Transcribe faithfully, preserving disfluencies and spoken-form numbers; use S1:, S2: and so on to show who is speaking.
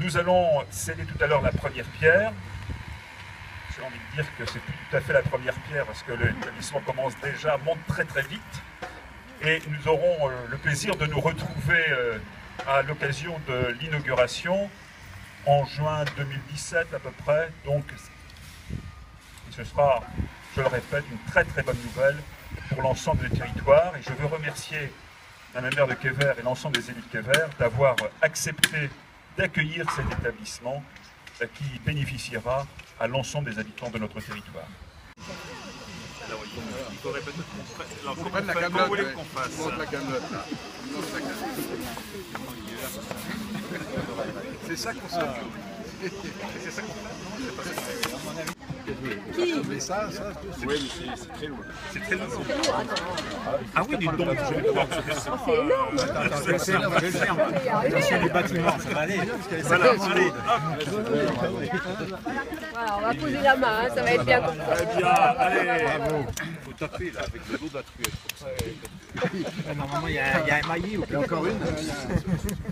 S1: Nous allons sceller tout à l'heure la première pierre. J'ai envie de dire que c'est tout à fait la première pierre parce que l'établissement commence déjà, monte très très vite. Et nous aurons le plaisir de nous retrouver à l'occasion de l'inauguration en juin deux mille dix-sept à peu près. Donc ce sera, je le répète, une très très bonne nouvelle pour l'ensemble du territoire. Et je veux remercier Madame la maire de Quévert et l'ensemble des élus de Quévert d'avoir accepté d'accueillir cet établissement qui bénéficiera à l'ensemble des habitants de notre territoire.
S2: Alors, il faut, il faut répéter qu'on
S3: faut prendre la camelote,
S2: qu'on fasse.
S3: C'est ça qu'on s'occupe.
S2: C'est ça qu'on fait. Non, c'est pas ça.
S3: Qui mais ça, ça,
S2: oui, mais c'est très lourd. C'est très lourd.
S1: Ah oui, dis donc, je vais pouvoir te faire ça.
S4: C'est énorme.
S5: Je vais le faire, je vais le faire. Attention les bâtiments, ça va aller.
S2: Voilà, allez.
S4: Voilà, on va poser la main, hein, ça va être bien.
S2: Eh bien, allez. Il faut taper là, avec le dos de la truelle.
S5: Normalement, il y a un maillet ou
S3: encore une.